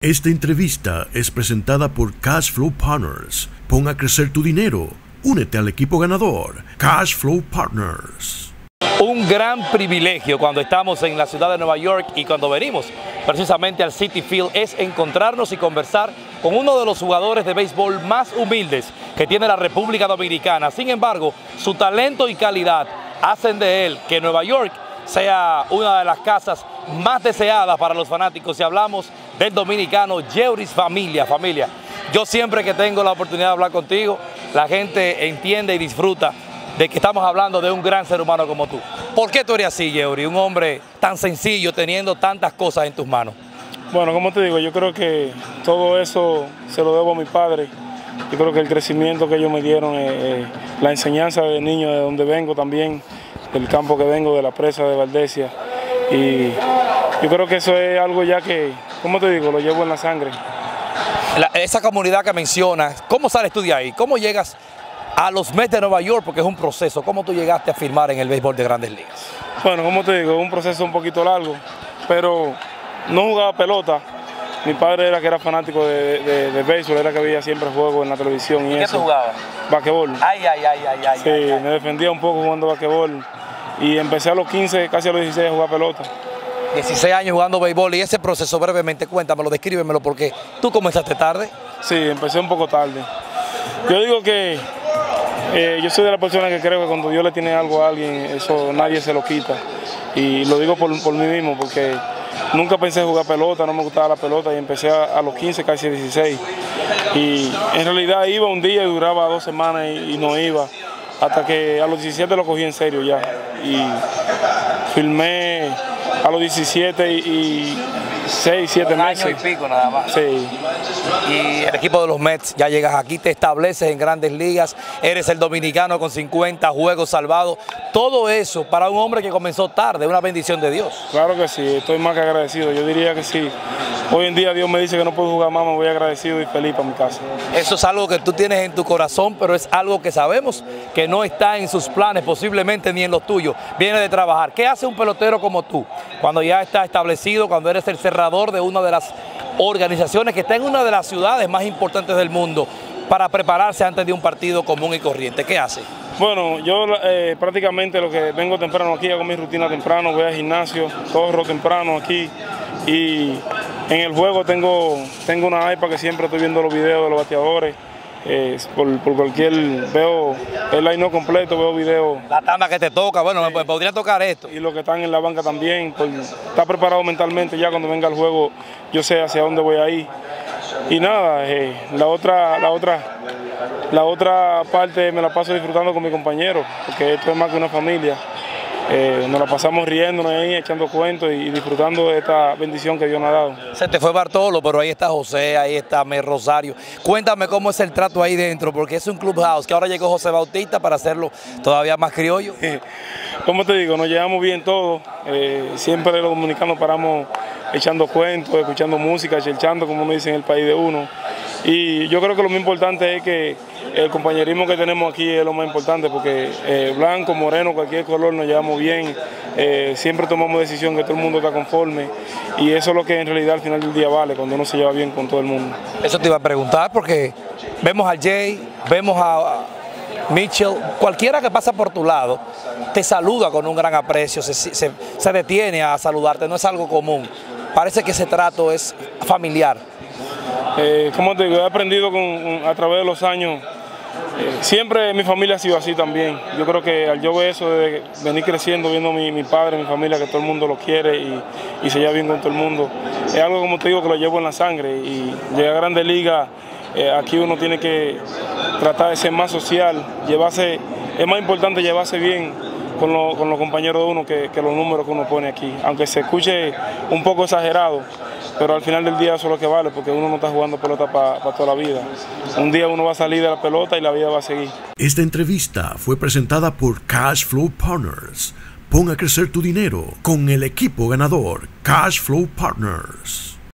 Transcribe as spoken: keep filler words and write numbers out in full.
Esta entrevista es presentada por Cash Flow Partners. Pon a crecer tu dinero. Únete al equipo ganador. Cash Flow Partners. Un gran privilegio cuando estamos en la ciudad de Nueva York y cuando venimos precisamente al Citi Field es encontrarnos y conversar con uno de los jugadores de béisbol más humildes que tiene la República Dominicana. Sin embargo, su talento y calidad hacen de él que Nueva York sea una de las casas más deseadas para los fanáticos. Si hablamos del dominicano Jeurys Familia, familia, yo siempre que tengo la oportunidad de hablar contigo, la gente entiende y disfruta de que estamos hablando de un gran ser humano como tú. ¿Por qué tú eres así, Jeurys? Un hombre tan sencillo, teniendo tantas cosas en tus manos. Bueno, como te digo, yo creo que todo eso se lo debo a mi padre. Yo creo que el crecimiento que ellos me dieron, eh, la enseñanza de niño de donde vengo también, del campo que vengo, de la presa de Valdesia. Y yo creo que eso es algo ya que, ¿cómo te digo? Lo llevo en la sangre. La, esa comunidad que mencionas, ¿cómo sales tú de ahí? ¿Cómo llegas a los Mets de Nueva York? Porque es un proceso. ¿Cómo tú llegaste a firmar en el béisbol de Grandes Ligas? Bueno, como te digo, es un proceso un poquito largo, pero no jugaba pelota. Mi padre era que era fanático de, de, de béisbol, era que veía siempre juegos en la televisión y, ¿Y qué eso. tú jugabas? Basquetbol. Ay, ay, ay, ay, ay. Sí, ay, ay. me defendía un poco jugando basquetbol y empecé a los quince, casi a los dieciséis a jugar pelota. dieciséis años jugando béisbol, y ese proceso brevemente, cuéntamelo, descríbemelo, porque tú comenzaste tarde. Sí, empecé un poco tarde. Yo digo que eh, yo soy de la persona que creo que cuando Dios le tiene algo a alguien, eso nadie se lo quita. Y lo digo por, por mí mismo, porque nunca pensé jugar pelota, no me gustaba la pelota y empecé a, a los quince, casi dieciséis. Y en realidad iba un día y duraba dos semanas y, y no iba. Hasta que a los diecisiete lo cogí en serio ya. Y filmé a los diecisiete y, y seis, siete meses. Un año y pico nada más. Sí. Y el equipo de los Mets, ya llegas aquí, te estableces en Grandes Ligas, eres el dominicano con cincuenta juegos salvados. Todo eso para un hombre que comenzó tarde, una bendición de Dios. Claro que sí, estoy más que agradecido, yo diría que sí. Hoy en día Dios me dice que no puedo jugar más, me voy agradecido y feliz para mi casa. Eso es algo que tú tienes en tu corazón, pero es algo que sabemos que no está en sus planes, posiblemente ni en los tuyos. Viene de trabajar. ¿Qué hace un pelotero como tú cuando ya está establecido, cuando eres el cerrador de una de las organizaciones que está en una de las ciudades más importantes del mundo, para prepararse antes de un partido común y corriente? ¿Qué hace? Bueno, yo eh, prácticamente lo que vengo temprano aquí, hago mi rutina temprano, voy al gimnasio, corro temprano aquí y en el juego tengo, tengo una iPad que siempre estoy viendo los videos de los bateadores. Eh, por, por cualquier, veo el line completo, veo videos. La tanda que te toca, bueno, sí, me podría tocar esto. Y los que están en la banca también, por estar preparado mentalmente ya cuando venga el juego, yo sé hacia dónde voy a ir. Y nada, eh, la otra, la otra, la otra parte me la paso disfrutando con mi compañero, porque esto es más que una familia. Eh, nos la pasamos riéndonos ahí, echando cuentos y disfrutando de esta bendición que Dios nos ha dado. Se te fue Bartolo, pero ahí está José, ahí está Mer Rosario. Cuéntame cómo es el trato ahí dentro, porque es un clubhouse, que ahora llegó José Bautista para hacerlo todavía más criollo. Como te digo, nos llevamos bien todos, eh, siempre los dominicanos paramos echando cuentos, escuchando música, chelchando, como uno dice en el país de uno. Y yo creo que lo más importante es que el compañerismo que tenemos aquí es lo más importante, porque eh, blanco, moreno, cualquier color nos llevamos bien, eh, siempre tomamos decisión que todo el mundo está conforme y eso es lo que en realidad al final del día vale, cuando uno se lleva bien con todo el mundo. Eso te iba a preguntar, porque vemos a Jay, vemos a Mitchell, cualquiera que pasa por tu lado te saluda con un gran aprecio, se, se, se detiene a saludarte, no es algo común. Parece que ese trato es familiar. Eh, como te digo, he aprendido con, a través de los años, eh, siempre mi familia ha sido así también. Yo creo que al yo ver eso, de venir creciendo, viendo a mi, mi padre, mi familia, que todo el mundo lo quiere y, y se lleva bien con todo el mundo, es algo, como te digo, que lo llevo en la sangre. Y llegar a Grandes Ligas, eh, aquí uno tiene que tratar de ser más social, llevarse, es más importante llevarse bien con, lo, con los compañeros de uno que, que los números que uno pone aquí, aunque se escuche un poco exagerado, pero al final del día eso es lo que vale, porque uno no está jugando pelota para pa toda la vida. Un día uno va a salir de la pelota y la vida va a seguir. Esta entrevista fue presentada por Cash Flow Partners. Pon a crecer tu dinero con el equipo ganador. Cash Flow Partners.